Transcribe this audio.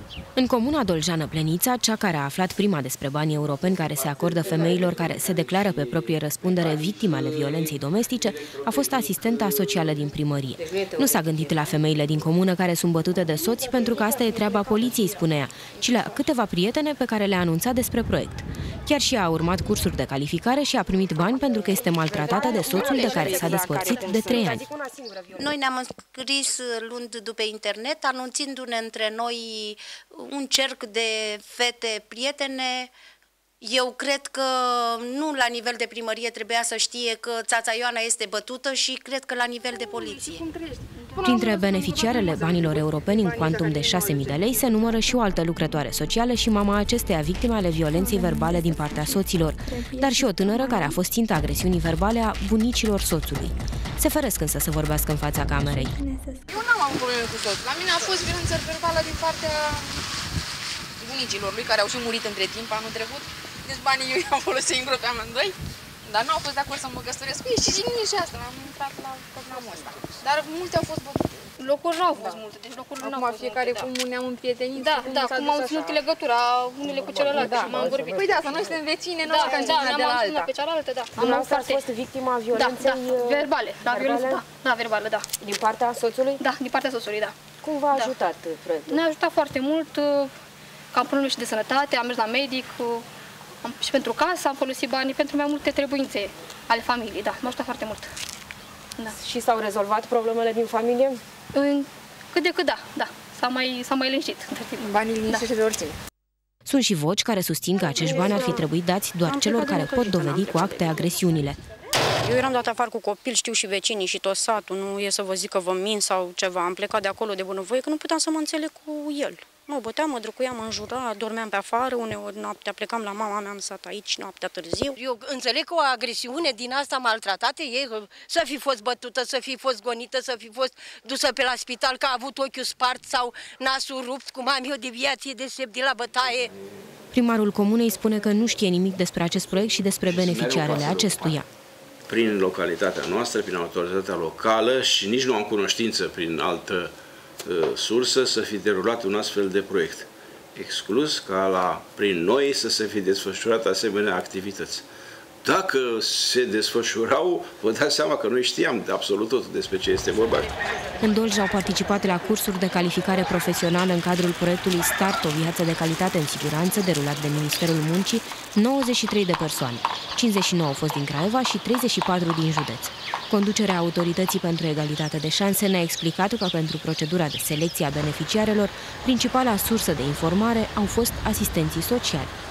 În comuna Doljană Plenița, cea care a aflat prima despre banii europeni care se acordă femeilor care se declară pe proprie răspundere victime ale violenței domestice, a fost asistenta socială din primărie. Nu s-a gândit la femeile din comună care sunt bătute de soți, pentru că asta e treaba poliției, spune ea, ci la câteva prietene pe care le-a anunțat despre proiect. Chiar și ea a urmat cursuri de calificare și a primit bani pentru că este maltratată de soțul de care s-a despărțit de 3 ani. Noi ne-am înscris luând după internet, anunțindu-ne între noi un cerc de fete prietene. Eu cred că nu la nivel de primărie trebuia să știe că țața Ioana este bătută și cred că la nivel de poliție. Printre beneficiarele banilor europeni în cuantum de 6.000 de lei se numără și o altă lucrătoare socială și mama acesteia, victime ale violenței verbale din partea soților, dar și o tânără care a fost ținta agresiunii verbale a bunicilor soțului. Se feresc însă să vorbească în fața camerei. Eu n-am avut probleme cu soțul. La mine a fost violență verbală din partea bunicilor lui, care au și murit între timp anul trecut. Deci banii eu i-am folosit în pe amândoi, dar nu au fost de acord să mă căsătoresc cu ei și nici și asta, am intrat la programul ăsta. Dar multe au fost bătute. Locuri n-au fost multe, deci locuri n-au fost fiecare multe, cum ne-am împrietenit. Da, cum am ținut legătura unele cu celelalte și m-am vorbit. Păi de asta, noi suntem vecine, nu am ne-am sunat pe cealaltă, da. Dumneavoastră ați fost victima violenței verbale, da, verbală, da. Din partea soțului? Da, din partea soțului, da. Cum v-a ajutat proiectul? Ne-a ajutat foarte mult, că am probleme și de sănătate, am mers la medic, și pentru casă am folosit banii pentru mai multe trebuințe ale familiei, da, m-a ajutat foarte mult. Da. Și s-au rezolvat problemele din familie? Cât de cât da, s-a mai liniștit. Banii liniștește de oricine. Sunt și voci care susțin că acești bani ar fi trebuit dați doar celor care pot dovedi cu acte agresiunile. Eu eram dat afară cu copil, știu și vecinii și tot satul, nu e să vă zic că vă mint sau ceva. Am plecat de acolo de bunăvoie că nu puteam să mă înțeleg cu el. Mă băteam, mă drăcuiam, mă înjura, dormeam pe afară, uneori noaptea plecam la mama mea, am stat aici noaptea târziu. Eu înțeleg că o agresiune din asta maltratate e să fi fost bătută, să fi fost gonită, să fi fost dusă pe la spital, că a avut ochiul spart sau nasul rupt, cum am eu deviație de sept de la bătaie. Primarul comunei spune că nu știe nimic despre acest proiect și despre beneficiarele acestuia. Prin localitatea noastră, prin autoritatea locală și nici nu am cunoștință prin altă sursă să fi derulat un astfel de proiect. Exclus ca prin noi să se fi desfășurat asemenea activități. Dacă se desfășurau, vă dați seama că noi știam absolut tot despre ce este vorba. În Dolj au participat la cursuri de calificare profesională în cadrul proiectului Start, o viață de calitate în siguranță, derulat de Ministerul Muncii, 93 de persoane. 59 au fost din Craiova și 34 din județ. Conducerea Autorității pentru Egalitate de Șanse ne-a explicat că pentru procedura de selecție a beneficiarelor, principala sursă de informare au fost asistenții sociali.